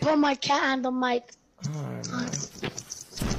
put my cat on the mic. Alright, man.